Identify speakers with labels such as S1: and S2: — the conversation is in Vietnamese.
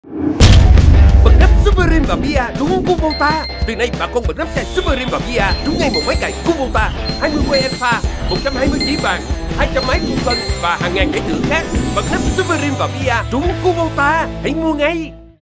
S1: Bật nắp Superrim và Bia trúng Kubota. Từ nay bà con bật nắp chai Superrim và Bia trúng ngay một máy cày Kubota, 20 que alpha, 120 chỉ vàng, 200 máy thu cân và hàng ngàn giải thưởng khác. Bật nắp Superrim và Bia trúng Kubota, hãy mua ngay.